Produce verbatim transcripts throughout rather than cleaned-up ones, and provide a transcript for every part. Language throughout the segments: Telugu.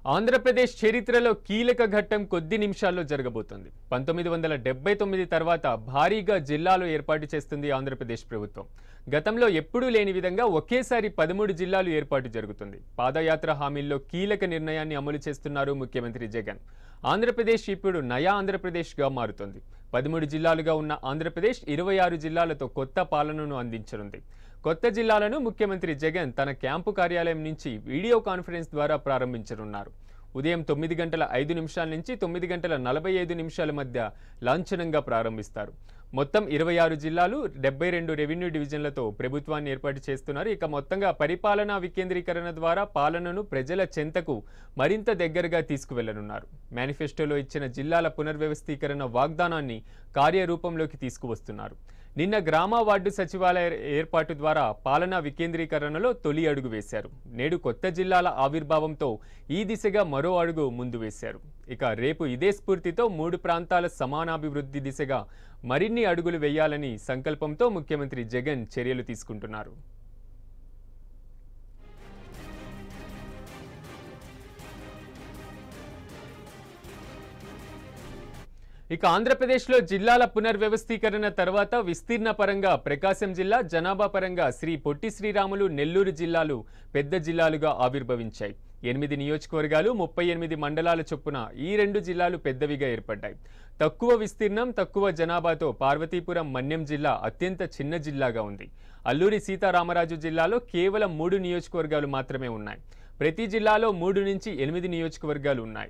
ఆంధ్రప్రదేశ్ చరిత్రలో కీలక ఘట్టం కొద్ది నిమిషాల్లో జరగబోతోంది. పంతొమ్మిది వందల డెబ్బై తొమ్మిది తర్వాత భారీగా జిల్లాలు ఏర్పాటు చేస్తుంది ఆంధ్రప్రదేశ్ ప్రభుత్వం. గతంలో ఎప్పుడూ లేని విధంగా ఒకేసారి పదమూడు జిల్లాలు ఏర్పాటు జరుగుతుంది. పాదయాత్ర హామీల్లో కీలక నిర్ణయాన్ని అమలు చేస్తున్నారు ముఖ్యమంత్రి జగన్. ఆంధ్రప్రదేశ్ ఇప్పుడు నయా ఆంధ్రప్రదేశ్గా మారుతుంది. పదమూడు జిల్లాలుగా ఉన్న ఆంధ్రప్రదేశ్ ఇరవై ఆరు జిల్లాలతో కొత్త పాలనను అందించనుంది. కొత్త జిల్లాలను ముఖ్యమంత్రి జగన్ తన క్యాంపు కార్యాలయం నుంచి వీడియో కాన్ఫరెన్స్ ద్వారా ప్రారంభించనున్నారు. ఉదయం తొమ్మిది గంటల ఐదు నిమిషాల నుంచి తొమ్మిది గంటల నలభై ఐదు నిమిషాల మధ్య లాంఛనంగా ప్రారంభిస్తారు. మొత్తం ఇరవై ఆరు జిల్లాలు డెబ్బై రెండు రెవెన్యూ డివిజన్లతో ప్రభుత్వాన్ని ఏర్పాటు చేస్తున్నారు. ఇక మొత్తంగా పరిపాలనా వికేంద్రీకరణ ద్వారా పాలనను ప్రజల చెంతకు మరింత దగ్గరగా తీసుకువెళ్లనున్నారు. మేనిఫెస్టోలో ఇచ్చిన జిల్లాల పునర్వ్యవస్థీకరణ వాగ్దానాన్ని కార్యరూపంలోకి తీసుకువస్తున్నారు. నిన్న గ్రామ వార్డు సచివాలయ ఏర్పాటు ద్వారా పాలనా వికేంద్రీకరణలో తొలి అడుగు వేశారు. నేడు కొత్త జిల్లాల ఆవిర్భావంతో ఈ దిశగా మరో అడుగు ముందు వేశారు. ఇక రేపు ఇదే స్ఫూర్తితో మూడు ప్రాంతాల సమానాభివృద్ధి దిశగా మరిన్ని అడుగులు వేయాలని సంకల్పంతో ముఖ్యమంత్రి జగన్ చర్యలు తీసుకుంటున్నారు. ఇక ఆంధ్రప్రదేశ్లో జిల్లాల పునర్వ్యవస్థీకరణ తర్వాత విస్తీర్ణ పరంగా ప్రకాశం జిల్లా, జనాభా పరంగా శ్రీ పొట్టి శ్రీరాములు, నెల్లూరు జిల్లాలు పెద్ద జిల్లాలుగా ఆవిర్భవించాయి. ఎనిమిది నియోజకవర్గాలు, ముప్పై ఎనిమిది మండలాల చొప్పున ఈ రెండు జిల్లాలు పెద్దవిగా ఏర్పడ్డాయి. తక్కువ విస్తీర్ణం, తక్కువ జనాభాతో పార్వతీపురం మన్యం జిల్లా అత్యంత చిన్న జిల్లాగా ఉంది. అల్లూరి సీతారామరాజు జిల్లాలో కేవలం మూడు నియోజకవర్గాలు మాత్రమే ఉన్నాయి. ప్రతి జిల్లాలో మూడు నుంచి ఎనిమిది నియోజకవర్గాలు ఉన్నాయి.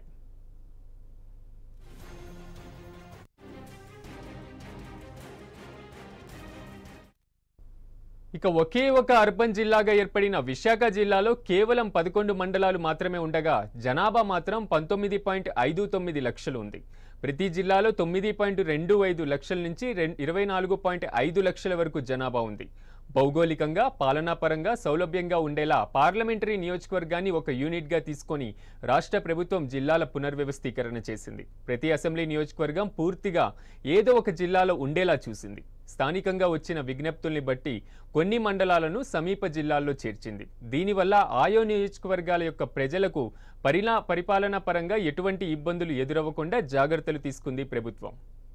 ఇక ఒకే ఒక అర్బన్ జిల్లాగా ఏర్పడిన విశాఖ జిల్లాలో కేవలం పదకొండు మండలాలు మాత్రమే ఉండగా జనాభా మాత్రం పంతొమ్మిది పాయింట్ ఐదు తొమ్మిది లక్షలు ఉంది. ప్రతి జిల్లాలో తొమ్మిది పాయింట్ రెండు ఐదు లక్షల నుంచి ఇరవై నాలుగు పాయింట్ ఐదు లక్షల వరకు జనాభా ఉంది. భౌగోళికంగా, పాలనాపరంగా సౌలభ్యంగా ఉండేలా పార్లమెంటరీ నియోజకవర్గాన్ని ఒక యూనిట్గా తీసుకొని రాష్ట్ర ప్రభుత్వం జిల్లాల పునర్వ్యవస్థీకరణ చేసింది. ప్రతి అసెంబ్లీ నియోజకవర్గం పూర్తిగా ఏదో ఒక జిల్లాలో ఉండేలా చూసింది. స్థానికంగా వచ్చిన విజ్ఞప్తుల్ని బట్టి కొన్ని మండలాలను సమీప జిల్లాల్లో చేర్చింది. దీనివల్ల ఆయా నియోజకవర్గాల యొక్క ప్రజలకు పరిలా పరిపాలనా పరంగా ఎటువంటి ఇబ్బందులు ఎదురవ్వకుండా జాగ్రత్తలు తీసుకుంది ప్రభుత్వం.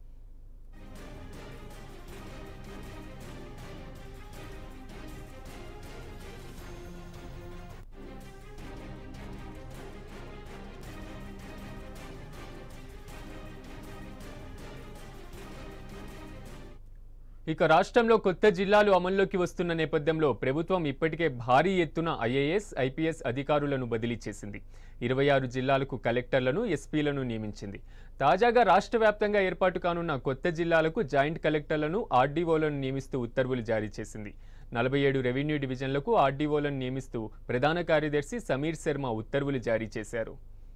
ఇక రాష్ట్రంలో కొత్త జిల్లాలు అమల్లోకి వస్తున్న నేపథ్యంలో ప్రభుత్వం ఇప్పటికే భారీ ఎత్తున ఐఏఎస్, ఐపీఎస్ అధికారులను బదిలీ చేసింది. ఇరవై ఆరు జిల్లాలకు కలెక్టర్లను, ఎస్పీలను నియమించింది. తాజాగా రాష్ట్ర వ్యాప్తంగా ఏర్పాటు కానున్న కొత్త జిల్లాలకు జాయింట్ కలెక్టర్లను, ఆర్డీఓలను నియమిస్తూ ఉత్తర్వులు జారీ చేసింది. నలభై ఏడు రెవెన్యూ డివిజన్లకు ఆర్డీఓలను నియమిస్తూ ప్రధాన కార్యదర్శి సమీర్ శర్మ ఉత్తర్వులు జారీ చేశారు.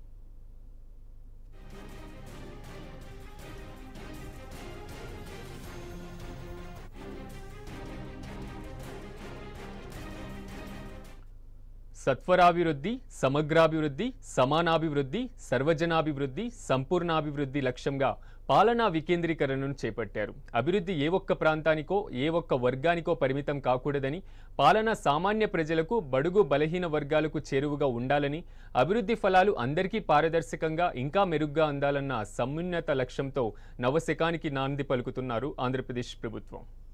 సత్వరాభివృద్ధి, సమగ్రాభివృద్ధి, సమానాభివృద్ధి, సర్వజనాభివృద్ధి, సంపూర్ణాభివృద్ధి లక్ష్యంగా పాలనా వికేంద్రీకరణను చేపట్టారు. అభివృద్ధి ఏ ఒక్క ప్రాంతానికో, ఏ ఒక్క వర్గానికో పరిమితం కాకూడదని, పాలన సామాన్య ప్రజలకు, బడుగు బలహీన వర్గాలకు చేరువగా ఉండాలని, అభివృద్ధి ఫలాలు అందరికీ పారదర్శకంగా ఇంకా మెరుగ్గా అందాలన్న సమున్నత లక్ష్యంతో నవశకానికి నాంది పలుకుతున్నారు ఆంధ్రప్రదేశ్ ప్రభుత్వం.